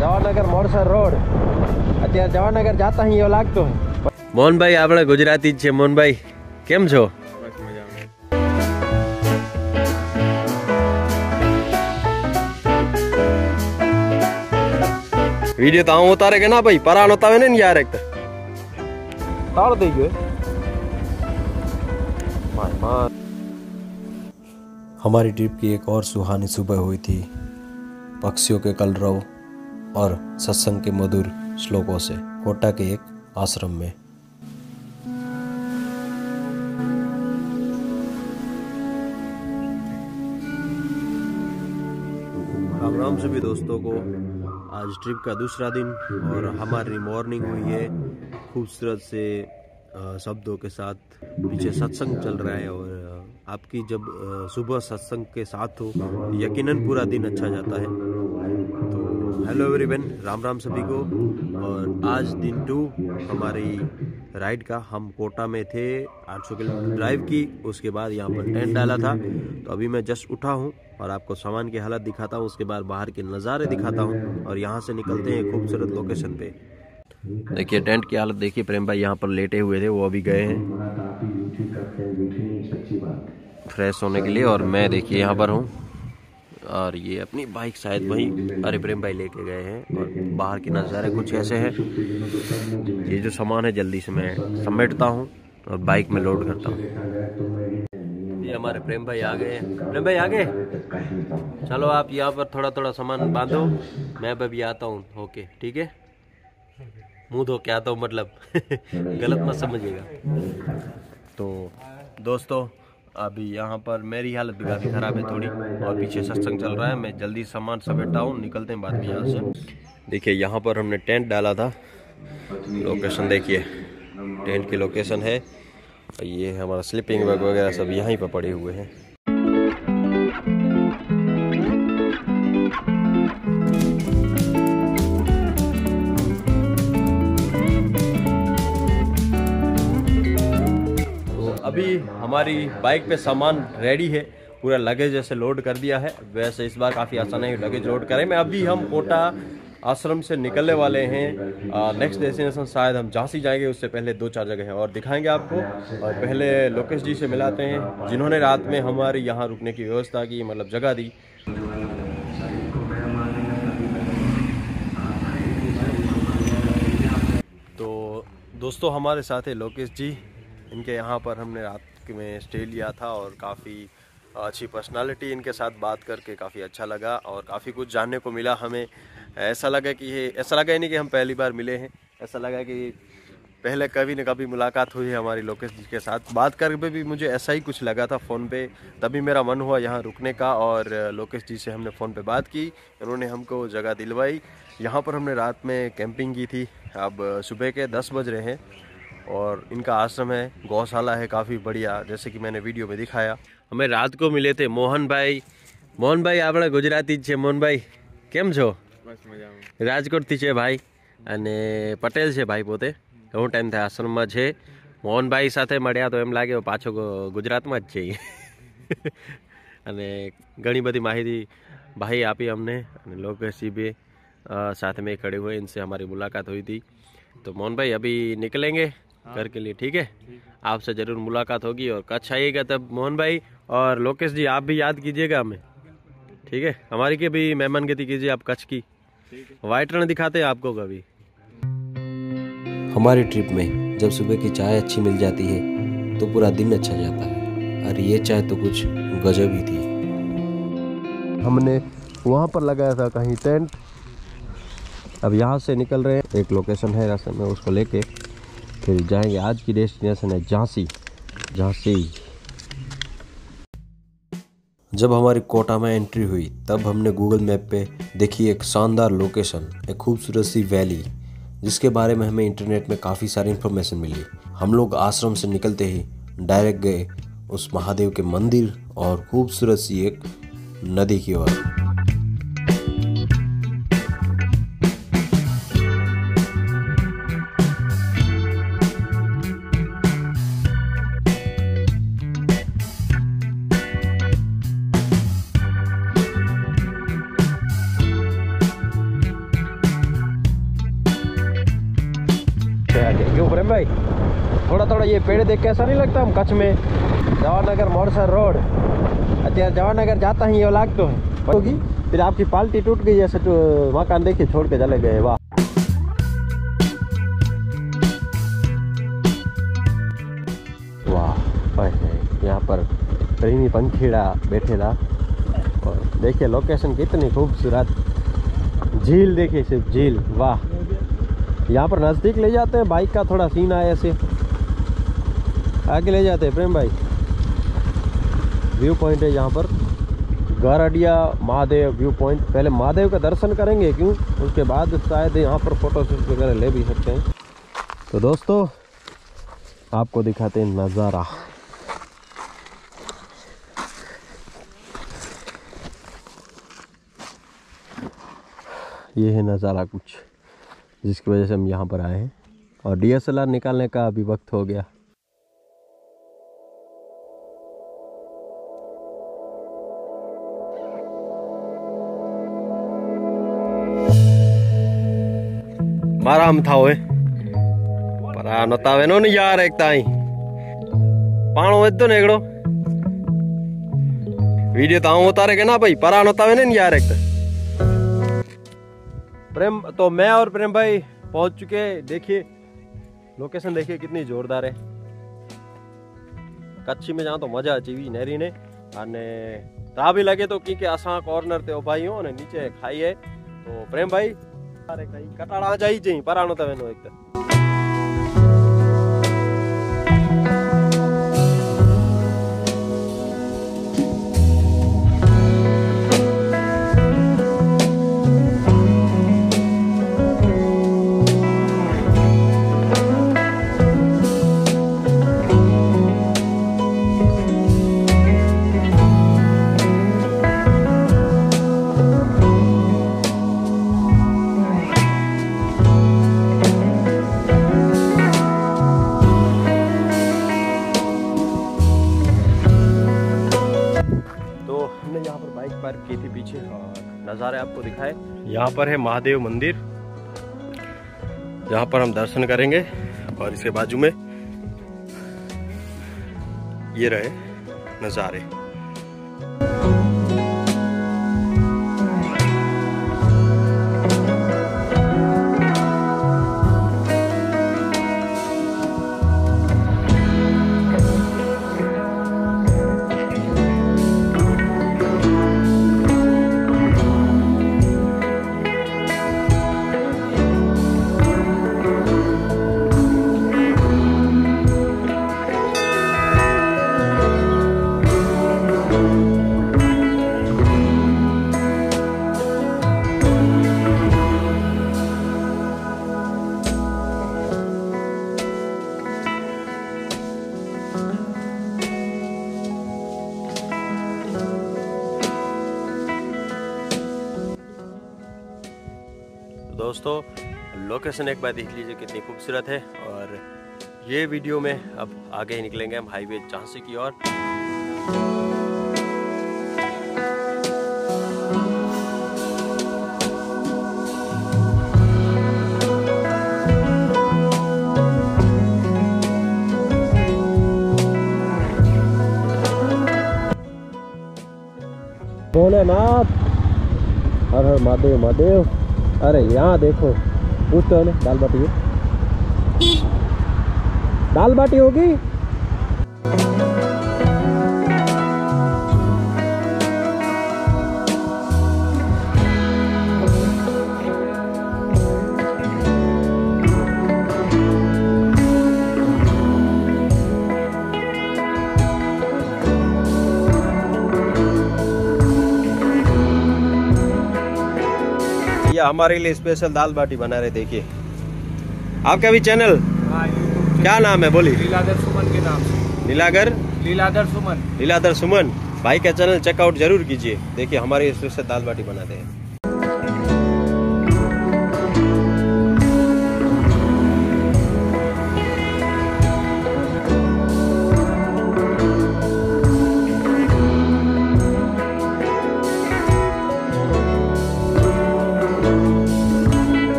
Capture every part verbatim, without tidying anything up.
Jawahar Nagar Modsar road. અત્યારે જવાહરનગર જાતા અહીં એવું લાગતું. મોહનભાઈ આપણે ગુજરાતી જ છે. મોહનભાઈ કેમ છો? वीडियो तो हम उतारे ना भाई, परान होता है ना यार एक ताड़ दे गए. हमारी ट्रिप की एक और सुहानी सुबह हुई थी पक्षियों के कलरव और सत्संग के मधुर श्लोकों से कोटा के एक आश्रम में. राम राम सभी दोस्तों को. आज ट्रिप का दूसरा दिन और हमारी मॉर्निंग हुई है खूबसूरत से शब्दों के साथ. पीछे सत्संग चल रहा है और आपकी जब सुबह सत्संग के साथ हो यकीनन पूरा दिन अच्छा जाता है. तो हेलो एवरीवन, राम राम सभी को. और आज दिन टू हमारी राइड का. हम कोटा में थे, आठ सौ किलोमीटर ड्राइव की, उसके बाद यहाँ पर टेंट डाला था. तो अभी मैं जस्ट उठा हूँ और आपको सामान की हालत दिखाता हूँ, उसके बाद बाहर के नज़ारे दिखाता हूँ और यहाँ से निकलते हैं खूबसूरत लोकेशन पे. देखिए टेंट की हालत देखिए. प्रेम भाई यहाँ पर लेटे हुए थे, वो अभी गए हैं फ्रेश होने के लिए. और मैं देखिए यहाँ पर हूँ और ये अपनी बाइक शायद वहीं अरे प्रेम भाई लेके गए हैं. और बाहर के नज़ारे कुछ ऐसे हैं. ये जो सामान है जल्दी से मैं समेटता हूँ और बाइक में लोड करता हूँ. ये हमारे प्रेम भाई आ गए हैं. प्रेम भाई आ गए. चलो आप यहाँ पर थोड़ा थोड़ा सामान बांधो, मैं अभी आता हूँ. ओके ठीक है. मुंह धो के आता हूँ, मतलब गलत मत समझिएगा. तो दोस्तों अभी यहाँ पर मेरी हालत भी काफ़ी ख़राब है थोड़ी और पीछे सत्संग चल रहा है. मैं जल्दी सामान समेटता हूँ, निकलते हैं बाद में यहाँ से. देखिए यहाँ पर हमने टेंट डाला था. लोकेशन देखिए, टेंट की लोकेशन है. ये हमारा स्लीपिंग बैग वगैरह सब यहीं पर पड़े हुए हैं. तो अभी हमारी बाइक पे सामान रेडी है, पूरा लगेज जैसे लोड कर दिया है. वैसे इस बार काफ़ी आसान है लगेज लोड करें. मैं अभी हम कोटा आश्रम से निकलने वाले हैं. नेक्स्ट डेस्टिनेशन शायद हम झांसी जाएंगे, उससे पहले दो चार जगह है और दिखाएंगे आपको. और पहले लोकेश जी से मिलाते हैं जिन्होंने रात में हमारे यहाँ रुकने की व्यवस्था की, मतलब जगह दी. तो दोस्तों हमारे साथ है लोकेश जी. इनके यहाँ पर हमने रात में स्टे लिया था और काफ़ी अच्छी पर्सनालिटी. इनके साथ बात करके काफ़ी अच्छा लगा और काफ़ी कुछ जानने को मिला हमें. ऐसा लगा कि ये ऐसा लगा ही नहीं कि हम पहली बार मिले हैं. ऐसा लगा कि पहले कभी न कभी मुलाकात हुई है हमारी लोकेश जी के साथ. बात करके भी मुझे ऐसा ही कुछ लगा था फ़ोन पे, तभी मेरा मन हुआ यहाँ रुकने का. और लोकेश जी से हमने फ़ोन पे बात की, उन्होंने हमको जगह दिलवाई. यहाँ पर हमने रात में कैंपिंग की थी. अब सुबह के दस बज रहे हैं और इनका आश्रम है, गौशाला है काफ़ी बढ़िया, जैसे कि मैंने वीडियो में दिखाया. हमें रात को मिले थे मोहन भाई. मोहन भाई આપણે ગુજરાતી જ છે. મોહન ભાઈ કેમ છો? બસ મજામાં. રાજકોટથી છે ભાઈ અને પટેલ છે ભાઈ પોતે. ઘણો ટાઈમ થાય આશ્રમમાં છે. મોહનભાઈ સાથે મળ્યા તો એમ લાગે પાછો ગુજરાતમાં જ છે. અને ઘણી બધી માહિતી ભાઈ આપી અમને અને લોકેશજી भी साथ में खड़े हुए, इनसे हमारी मुलाकात हुई थी. तो मोहन भाई अभी निकलेंगे घर के लिए. ठीक है, आपसे ज़रूर मुलाकात होगी और कच्छ आइएगा तब मोहन भाई. और लोकेश जी आप भी याद कीजिएगा हमें, ठीक है. हमारी के भी मेहमानगति कीजिए आप कच्छ की. वाइट रण दिखाते हैं आपको कभी. हमारी ट्रिप में जब सुबह की चाय अच्छी मिल जाती है तो पूरा दिन अच्छा जाता है. और ये चाय तो कुछ गजब ही थी. हमने वहाँ पर लगाया था कहीं टेंट. अब यहाँ से निकल रहे हैं. एक लोकेशन है रास्ते में, उसको लेके फिर जाएंगे. आज की डेस्टिनेशन है झांसी. झांसी. जब हमारी कोटा में एंट्री हुई तब हमने गूगल मैप पे देखी एक शानदार लोकेशन, एक खूबसूरत सी वैली, जिसके बारे में हमें इंटरनेट में काफ़ी सारी इन्फॉर्मेशन मिली. हम लोग आश्रम से निकलते ही डायरेक्ट गए उस महादेव के मंदिर और खूबसूरत सी एक नदी की ओर. जाके। क्यों प्रेम भाई, थोड़ा थोड़ा ये पेड़ देख के ऐसा नहीं लगता हम कच्छ में जवाहरनगर मोड़सर रोड अच्छा जवाहरनगर जाता ही ये लाग तो है होगी, फिर आपकी पाल्टी टूट गई ऐसे तो मकान देखिए छोड़ के चले गए। वाह वाह, यहाँ पर प्रेमी पंखीड़ा बैठेला और देखिए लोकेशन कितनी खूबसूरत, झील देखिए सिर्फ झील। वाह, यहाँ पर नज़दीक ले जाते हैं, बाइक का थोड़ा सीन आया ऐसे आगे ले जाते हैं प्रेम भाई। व्यू पॉइंट है यहाँ पर गारडिया महादेव व्यू पॉइंट। पहले महादेव का दर्शन करेंगे क्यों, उसके बाद शायद यहाँ पर फोटो शूट वगैरह ले भी सकते हैं। तो दोस्तों आपको दिखाते हैं नज़ारा। ये है नज़ारा कुछ, जिसकी वजह से हम यहाँ पर आए हैं और डी एस एल आर निकालने का अभी वक्त हो गया। मारा हम था ओए परा नतावे नो नहीं यार एक ताई पाणो वेदो ने एकड़ो वीडियो ताऊ उतारे के ना भाई परा नतावे ने यार एक प्रेम। तो मैं और प्रेम भाई पहुंच चुके, देखिए लोकेशन देखिए कितनी जोरदार है। कच्छी में जाओ तो मजा अची हुई नेरी ने अने ता भी लगे तो क्योंकि असा कॉर्नर ते भाई हो ने नीचे खाई है। तो प्रेम भाई अरे कहीं कटाड़ा जाई जई परानो तवे नो एक पार्क की थी पीछे और नज़ारे आपको दिखाए। यहाँ पर है महादेव मंदिर, यहाँ पर हम दर्शन करेंगे और इसके बाजू में ये रहे नज़ारे। दोस्तों लोकेशन एक बार देख लीजिए कितनी खूबसूरत है। और ये वीडियो में अब आगे ही निकलेंगे हम हाईवे झांसी की ओर। भोलेनाथ हर हर महादेव महादेव। अरे यहाँ देखो पूछते हो ना दाल बाटी है, दाल बाटी होगी। हमारे लिए स्पेशल दाल बाटी बना रहे। देखिए आपका भी चैनल क्या नाम है बोली? लीलाधर सुमन के नाम से। लीलाधर लीलाधर सुमन लीलाधर सुमन भाई का चैनल चेकआउट जरूर कीजिए। देखिए हमारे स्पेशल दाल बाटी बनाते हैं।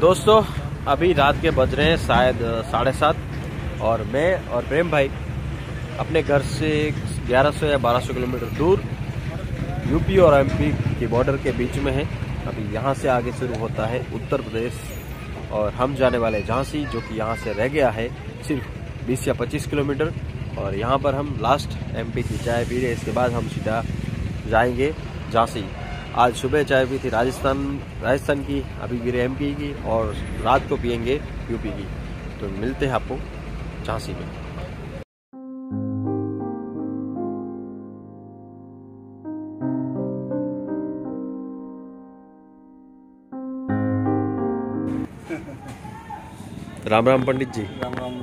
दोस्तों अभी रात के बज रहे हैं शायद साढ़े सात और मैं और प्रेम भाई अपने घर से ग्यारह सौ या बारह सौ किलोमीटर दूर यूपी और एमपी के बॉर्डर के बीच में है। अभी यहाँ से आगे शुरू होता है उत्तर प्रदेश और हम जाने वाले झांसी, जो कि यहाँ से रह गया है सिर्फ बीस या पच्चीस किलोमीटर। और यहाँ पर हम लास्ट एमपी की चाय पी रहे, इसके बाद हम सीधा जाएंगे झांसी। आज सुबह चाय पी थी राजस्थान राजस्थान की, अभी पी रहे एमपी की और रात को पियेंगे यूपी की। तो मिलते हैं आपको झांसी में। राम राम पंडित जी। राम राम।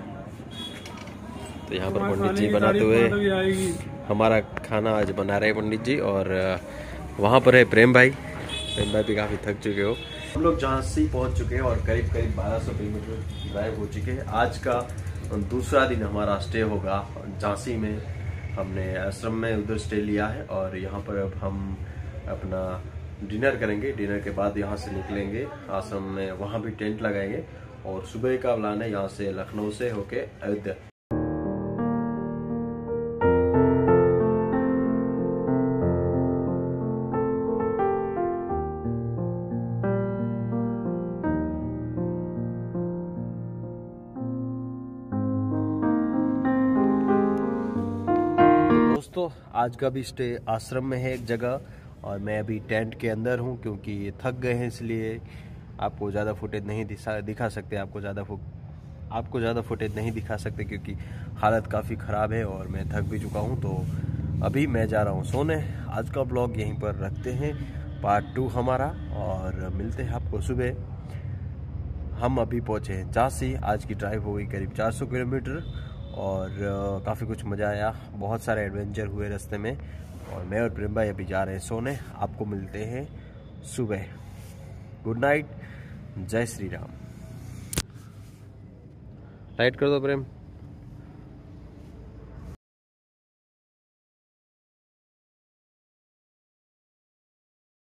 तो यहाँ पर पंडित जी बनाते हुए हमारा खाना आज बना रहे पंडित जी। और वहाँ पर है प्रेम भाई। प्रेम भाई भी काफ़ी थक चुके हो। हम लोग झांसी पहुँच चुके हैं और करीब करीब बारह सौ किलोमीटर ड्राइव हो चुके हैं। आज का दूसरा दिन हमारा स्टे होगा झांसी में। हमने आश्रम में उधर स्टे लिया है और यहाँ पर अब हम अपना डिनर करेंगे। डिनर के बाद यहाँ से निकलेंगे आश्रम में, वहाँ भी टेंट लगाएंगे और सुबह का प्लान है यहाँ से लखनऊ से होके अयोध्या। दोस्तों आज का भी स्टे आश्रम में है एक जगह और मैं अभी टेंट के अंदर हूँ क्योंकि थक गए हैं, इसलिए आपको ज़्यादा फुटेज नहीं दिखा दिखा सकते आपको ज़्यादा फु आपको ज़्यादा फुटेज नहीं दिखा सकते क्योंकि हालत काफ़ी ख़राब है और मैं थक भी चुका हूँ। तो अभी मैं जा रहा हूँ सोने। आज का ब्लॉग यहीं पर रखते हैं, पार्ट टू हमारा, और मिलते हैं आपको सुबह। हम अभी पहुँचे हैं झांसी। आज की ड्राइव हो गई करीब चार सौ किलोमीटर और काफ़ी कुछ मज़ा आया, बहुत सारे एडवेंचर हुए रास्ते में। और मैं और प्रेम भाई अभी जा रहे हैं सोने। आपको मिलते हैं सुबह। गुड नाइट, जय श्री राम। लाइट कर दो प्रेम।